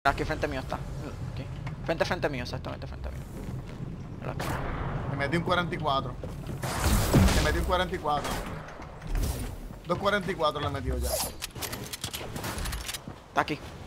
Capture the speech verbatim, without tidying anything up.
Aquí frente mío está. Aquí. Frente, frente mío, exactamente frente mío. Aquí. Me metí un cuarenta y cuatro. Me metí un cuarenta y cuatro. Dos cuarenta y cuatro le metió ya. Está aquí.